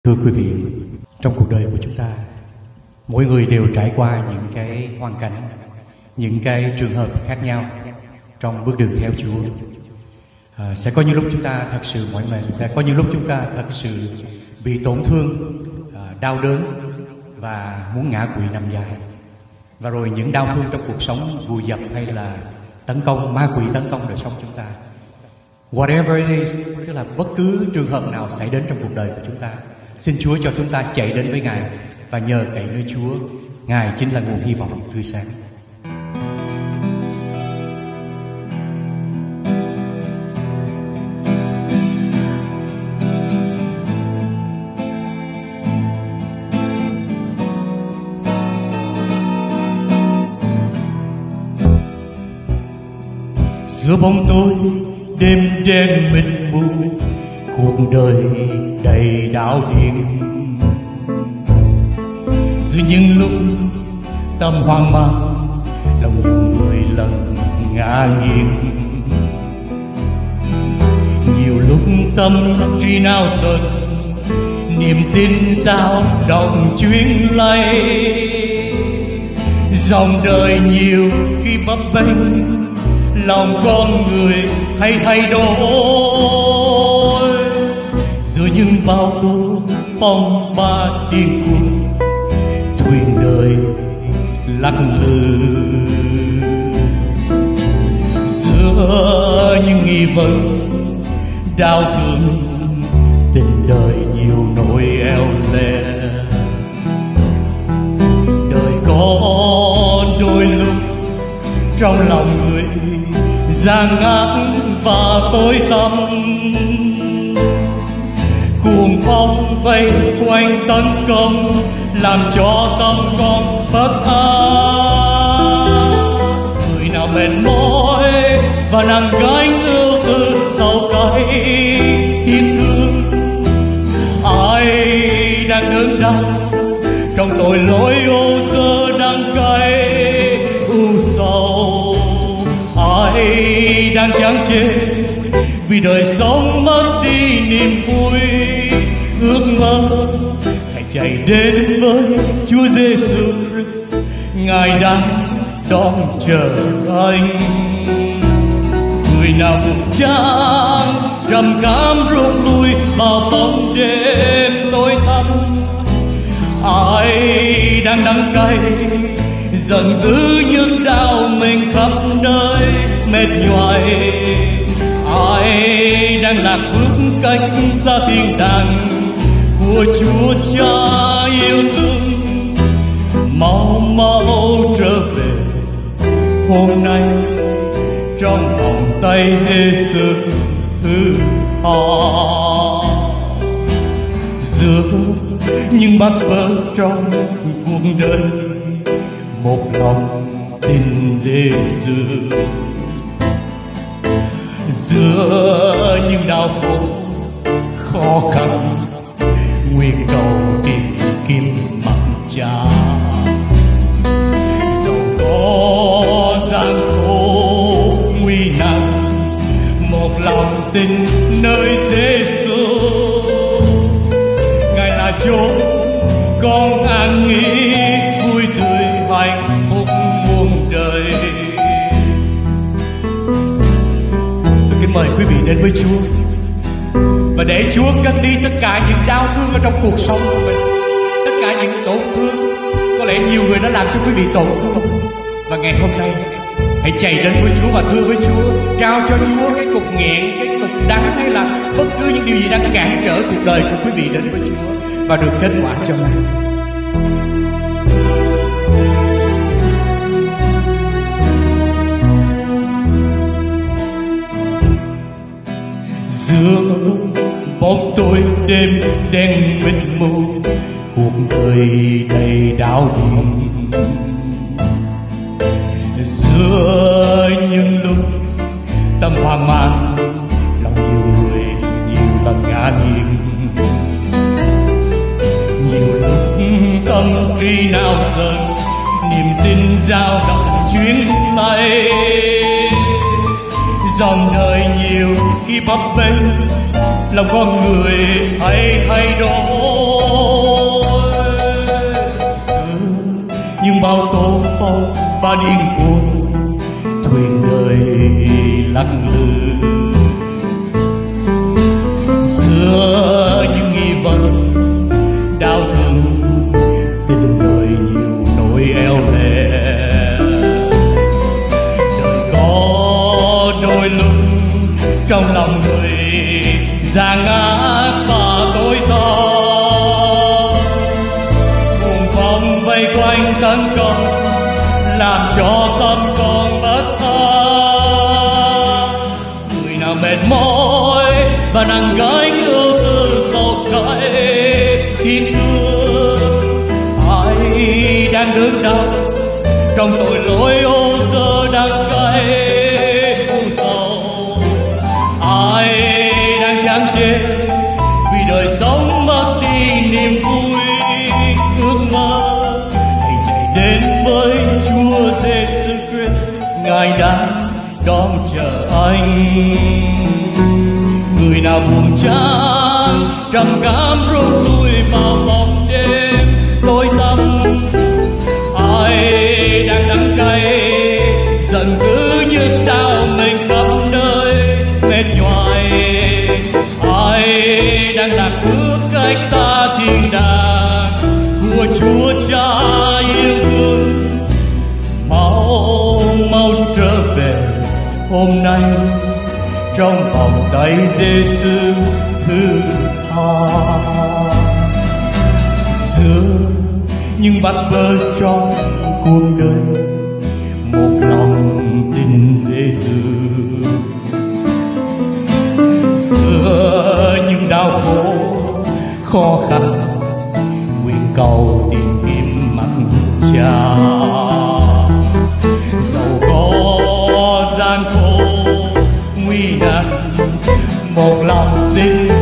Thưa quý vị, trong cuộc đời của chúng ta, mỗi người đều trải qua những cái hoàn cảnh, những cái trường hợp khác nhau trong bước đường theo Chúa. Sẽ có những lúc chúng ta thật sự mỏi mệt, sẽ có những lúc chúng ta thật sự bị tổn thương, đau đớn và muốn ngã quỵ nằm dài. Và rồi những đau thương trong cuộc sống vùi dập hay là tấn công, ma quỷ tấn công đời sống chúng ta. Whatever it is, tức là bất cứ trường hợp nào xảy đến trong cuộc đời của chúng ta, xin Chúa cho chúng ta chạy đến với Ngài và nhờ cậy nơi Chúa. Ngài chính là nguồn hy vọng tươi sáng. Giữa bóng tối đêm đen mịt mù, cuộc đời đầy đảo điên. Giữa những lúc tâm hoang mang, lòng nhiều người lần ngã nghiêng. Nhiều lúc tâm trí nao sờn, niềm tin dao động chuyến lay. Dòng đời nhiều khi bấp bênh, lòng con người hay thay đổi. Giữa những bao tố phong ba điên cuồng, thuyền đời lắc lư. Giữa những nghi vấn đau thương, tình đời nhiều nỗi eo le. Đời có đôi lúc trong lòng người gian ác và tối tăm, cuồng phong vây quanh tấn công, làm cho tâm con bất an. Người nào mệt mỏi và nặng gánh ưu tư sầu cay tiếc thương, ai đang đớn đau trong tội lỗi ô dơ đắng cay u sầu. Ai đang chán chê vì đời sống mất đi niềm vui ước mơ, hãy chạy đến với Chúa Giêsu Christ, Ngài đang đón chờ anh. Người nào buồn chán trầm cảm rút lui vào bóng đêm tối tăm, ai đang đắng cay giận dữ nhức đau mình khắp nơi mệt nhoài, ai đang lạc bước cách xa thiên đàng của Chúa Cha yêu thương, mau mau trở về hôm nay trong vòng tay Giêsu thứ họ. Giữa những bắt bớ trong cuộc đời, một lòng tin Giêsu. Giữa những đau khổ khó khăn, nguyện cầu tìm kiếm mặt Cha. Dẫu có gian khổ nguy nan, một lòng tin nơi Giêsu. Ngài là chỗ con an nghỉ, vui tươi hạnh phúc muôn đời. Tôi kính mời quý vị đến với Chúa và để Chúa cất đi tất cả những đau thương ở trong cuộc sống của mình, tất cả những tổn thương có lẽ nhiều người đã làm cho quý vị tổn thương. Và ngày hôm nay hãy chạy đến với Chúa và thưa với Chúa, trao cho Chúa cái cục nghẹn, cái cục đắng hay là bất cứ những điều gì đang cản trở cuộc đời của quý vị đến với Chúa và được kết quả cho Ngài. Giữa bóng tối đêm đen mịt mù, cuộc đời đầy đau thương. Giữa những lúc tâm hoang mang, lòng nhiều người nhiều lần ngã nghiêng. Nhiều lúc tâm trí nao sờn, niềm tin dao động chuyến tay. Dòng đời nhiều khi bấp bênh, lòng con người hay thay đổi. và điên cuồng thuyền đời lắc lư. Xưa những nghi vấn đau thương, tình đời nhiều nỗi eo lẻ. Đời có đôi lúc trong lòng người gian ác và tối tăm, cuồng phong vây quanh tấn công làm cho tâm con bất an. Người nào mệt mỏi và nặng gánh ưu tư sầu cay thiên thương, ai đang đớn đau trong tội lỗi ô sơ đắng cay u sầu, ai đang chán chê vì đời sống mất đi niềm vui ước mơ. Hãy chạy đến với Chúa Giêsu Christ, Ngài đang đón chờ anh. Người nào buồn chán trầm cảm rút lui vào bóng đêm tối tăm, ai đang đắng cay giận dữ như đau mình khắp nơi mệt nhoài, ai đang lạc bước cách xa thiên đàng của Chúa Cha yêu thương. Mau mau trở về hôm nay, trong vòng tay Giêsu thứ tha. Giữa những bắt bớ trong cuộc đời, một lòng tin Giêsu. Giữa những đau khổ khó khăn, nguyện cầu tìm kiếm mặt Cha. Dẫu có gian khổ nguy nan, một lòng tin